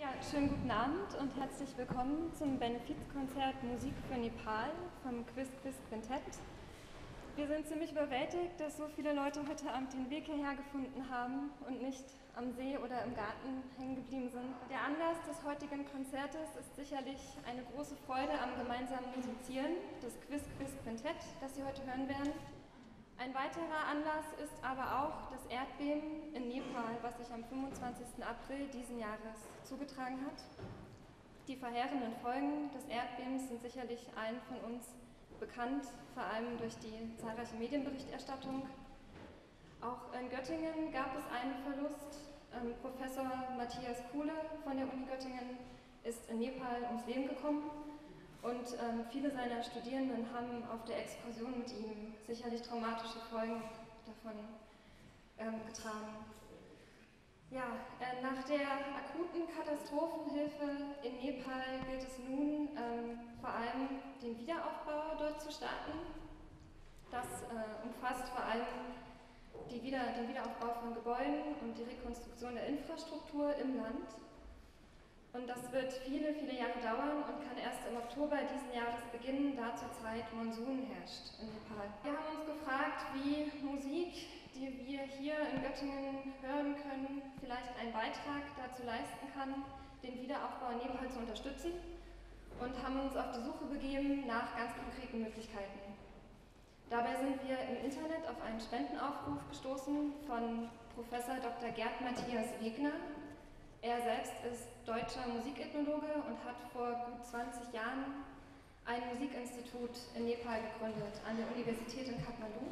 Ja, schönen guten Abend und herzlich willkommen zum Benefizkonzert Musik für Nepal vom Quiz Quiz Quintett. Wir sind ziemlich überwältigt, dass so viele Leute heute Abend den Weg hierher gefunden haben und nicht am See oder im Garten hängen geblieben sind. Der Anlass des heutigen Konzertes ist sicherlich eine große Freude am gemeinsamen Musizieren, das Quiz Quiz Quintett, das Sie heute hören werden. Ein weiterer Anlass ist aber auch das Erdbeben in Nepal, was sich am 25. April diesen Jahres zugetragen hat. Die verheerenden Folgen des Erdbebens sind sicherlich allen von uns bekannt, vor allem durch die zahlreiche Medienberichterstattung. Auch in Göttingen gab es einen Verlust. Professor Matthias Kuhle von der Uni Göttingen ist in Nepal ums Leben gekommen. Und viele seiner Studierenden haben auf der Exkursion mit ihm sicherlich traumatische Folgen davon getragen. Ja, nach der akuten Katastrophenhilfe in Nepal gilt es nun vor allem den Wiederaufbau dort zu starten. Das umfasst vor allem den Wiederaufbau von Gebäuden und die Rekonstruktion der Infrastruktur im Land. Und das wird viele, viele Jahre dauern und kann erst im Oktober diesen Jahres beginnen, da zurzeit Monsun herrscht in Nepal. Wir haben uns gefragt, wie Musik, die wir hier in Göttingen hören können, vielleicht einen Beitrag dazu leisten kann, den Wiederaufbau in Nepal zu unterstützen, und haben uns auf die Suche begeben nach ganz konkreten Möglichkeiten. Dabei sind wir im Internet auf einen Spendenaufruf gestoßen von Professor Dr. Gerd Matthias Wegner. Er selbst ist deutscher Musikethnologe und hat vor gut 20 Jahren ein Musikinstitut in Nepal gegründet, an der Universität in Kathmandu.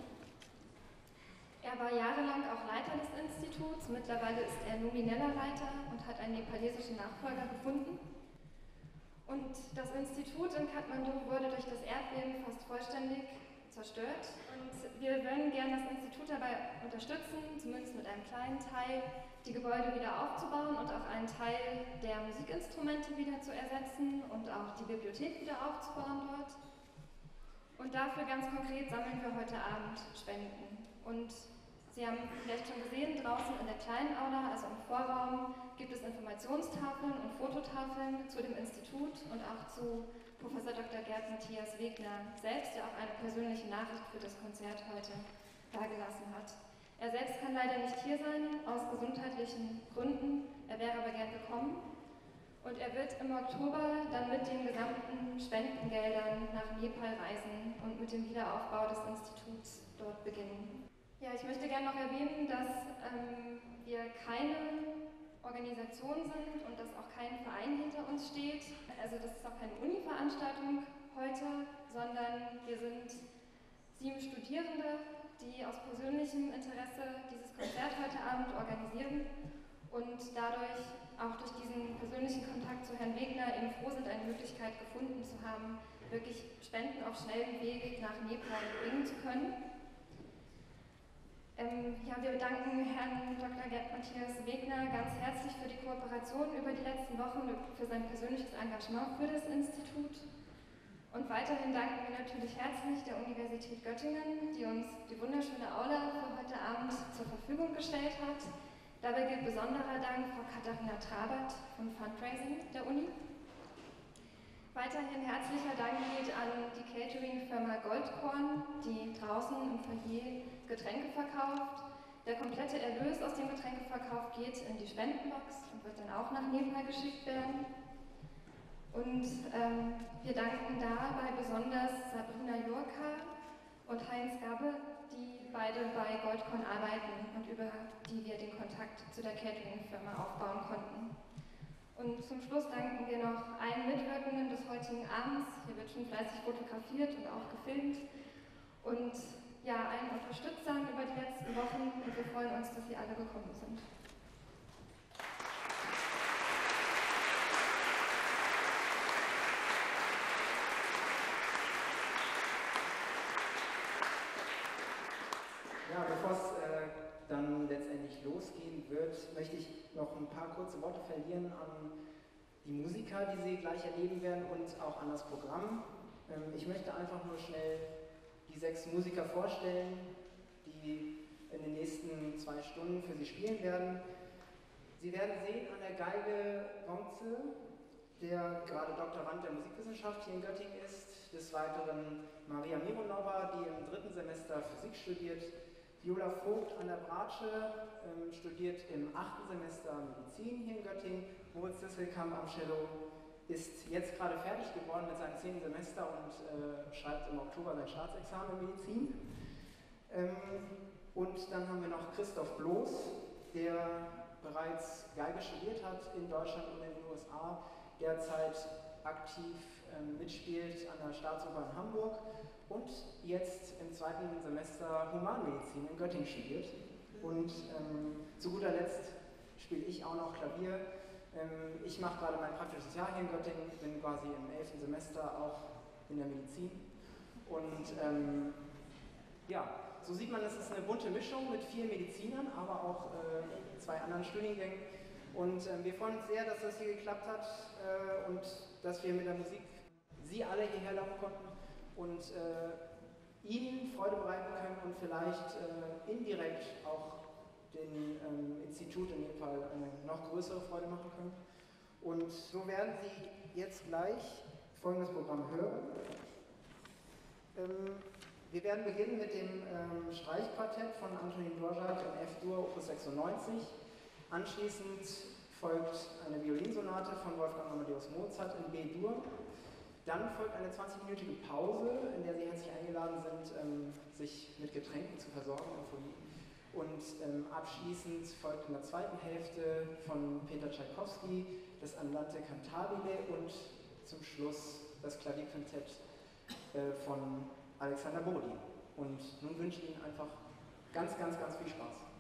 Er war jahrelang auch Leiter des Instituts, mittlerweile ist er nomineller Leiter und hat einen nepalesischen Nachfolger gefunden. Und das Institut in Kathmandu wurde durch das Erdbeben fast vollständig zerstört. Und wir würden gerne das Institut dabei unterstützen, zumindest mit einem kleinen Teil, die Gebäude wieder aufzubauen und auch einen Teil der Musikinstrumente wieder zu ersetzen und auch die Bibliothek wieder aufzubauen dort. Und dafür ganz konkret sammeln wir heute Abend Spenden. Und Sie haben vielleicht schon gesehen, draußen in der kleinen Aula, also im Vorraum, gibt es Informationstafeln und Fototafeln zu dem Institut und auch zu Professor Dr. Gerd Matthias Wegner selbst, der auch eine persönliche Nachricht für das Konzert heute dargelassen hat. Er selbst kann leider nicht hier sein, aus gesundheitlichen Gründen. Er wäre aber gern gekommen. Und er wird im Oktober dann mit den gesamten Spendengeldern nach Nepal reisen und mit dem Wiederaufbau des Instituts dort beginnen. Ja, ich möchte gerne noch erwähnen, dass wir keine Organisation sind und dass auch kein Verein hinter uns steht. Also das ist auch keine Uni-Veranstaltung heute, sondern wir sind 7 Studierende, die aus persönlichem Interesse dieses Konzert heute Abend organisieren und dadurch auch durch diesen persönlichen Kontakt zu Herrn Wegner eben froh sind, eine Möglichkeit gefunden zu haben, wirklich Spenden auf schnellem Weg nach Nepal bringen zu können. Ja, wir danken Herrn Dr. Gerd Matthias Wegner ganz herzlich für die Kooperation über die letzten Wochen und für sein persönliches Engagement für das Institut. Und weiterhin danken wir natürlich herzlich der Universität Göttingen, die uns die wunderschöne Aula für heute Abend zur Verfügung gestellt hat. Dabei gilt besonderer Dank Frau Katharina Trabert vom Fundraising der Uni. Weiterhin herzlicher Dank geht an die Catering-Firma Goldkorn, die draußen im Foyer Getränke verkauft. Der komplette Erlös aus dem Getränkeverkauf geht in die Spendenbox und wird dann auch nach Nepal geschickt werden. Und wir danken dabei besonders Sabrina Jurka und Heinz Gabbe, die beide bei Goldkorn arbeiten und über die wir den Kontakt zu der Catering-Firma aufbauen konnten. Und zum Schluss danken wir noch allen Mitwirkenden des heutigen Abends. Hier wird schon fleißig fotografiert und auch gefilmt. Und ja, allen Unterstützern über die letzten Wochen. Und wir freuen uns, dass Sie alle gekommen sind. Ja, bevor es dann letztendlich losgehen wird, möchte ich noch ein paar kurze Worte verlieren an die Musiker, die Sie gleich erleben werden, und auch an das Programm. Ich möchte einfach nur schnell die 6 Musiker vorstellen, die in den nächsten 2 Stunden für Sie spielen werden. Sie werden sehen an der Geige Gonze, der gerade Doktorand der Musikwissenschaft hier in Göttingen ist. Des Weiteren Maria Mironova, die im 3. Semester Physik studiert. Viola Vogt an der Bratsche, studiert im 8. Semester Medizin hier in Göttingen. Moritz Disselkamp am Cello ist jetzt gerade fertig geworden mit seinem 10. Semester und schreibt im Oktober sein Staatsexamen in Medizin. Und dann haben wir noch Christoph Bloß, der bereits Geige studiert hat in Deutschland und in den USA, derzeit aktiv mitspielt an der Staatsoper in Hamburg und jetzt im 2. Semester Humanmedizin in Göttingen studiert. Und zu guter Letzt spiele ich auch noch Klavier. Ich mache gerade mein praktisches Jahr hier in Göttingen, bin quasi im 11. Semester auch in der Medizin. Und ja, so sieht man, es ist eine bunte Mischung mit vielen Medizinern, aber auch 2 anderen Studiengängen. Und wir freuen uns sehr, dass das hier geklappt hat und dass wir mit der Musik Sie alle hierher locken konnten und Ihnen Freude bereiten können und vielleicht indirekt auch dem Institut in dem Fall eine noch größere Freude machen können. Und so werden Sie jetzt gleich folgendes Programm hören. Wir werden beginnen mit dem Streichquartett von Antonin Dvorak in F-Dur, Opus 96. Anschließend folgt eine Violinsonate von Wolfgang Amadeus Mozart in B-Dur. Dann folgt eine 20-minütige Pause, in der Sie herzlich eingeladen sind, sich mit Getränken zu versorgen im Foyer. Und abschließend folgt in der zweiten Hälfte von Peter Tschaikowski das Andante cantabile und zum Schluss das Klavierquintett von Alexander Bodin. Und nun wünsche ich Ihnen einfach ganz, ganz, ganz viel Spaß.